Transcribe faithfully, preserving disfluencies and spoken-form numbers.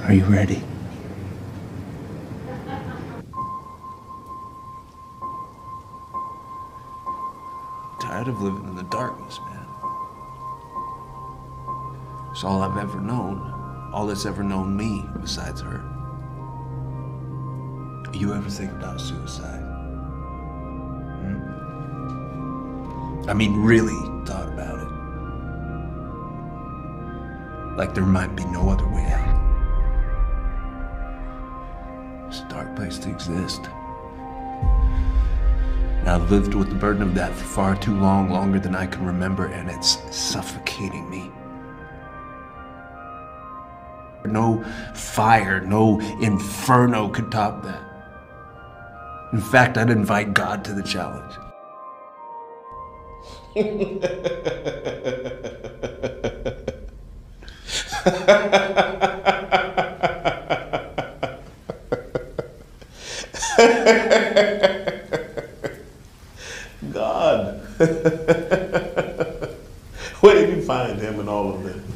Are you ready? Tired of living in the darkness, man. It's all I've ever known. All that's ever known me besides her. You ever think about suicide? Hmm? I mean, really thought about it. Like there might be no other way out. It's a dark place to exist. And I've lived with the burden of that for far too long, longer than I can remember, and it's suffocating me. No fire, no inferno could top that. In fact, I'd invite God to the challenge. God. Where did you find him in all of this?